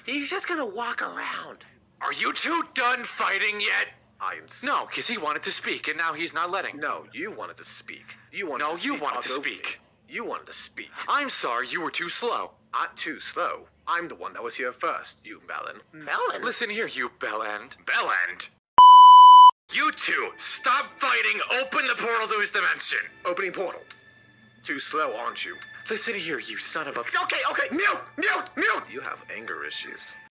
He's just gonna walk around. Are you two done fighting yet? No, because he wanted to speak, and now he's not letting. No, you wanted to speak. You wanted No, to you speak. wanted to speak. You wanted to speak. I'm sorry, you were too slow. I'm too slow. I'm the one that was here first, you Melon. Melon? Listen here, you bellend. Bellend. You two, stop fighting. Open the portal to his dimension. Opening portal. Too slow, aren't you? Listen here, you son of a... Okay, mute! You have anger issues.